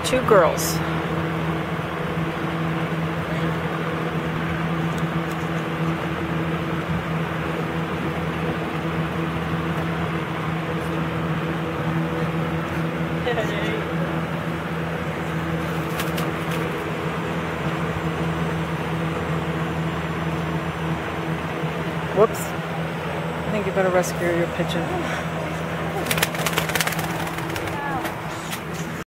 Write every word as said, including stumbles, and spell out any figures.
two girls. Whoops. I think you better rescue your pigeon.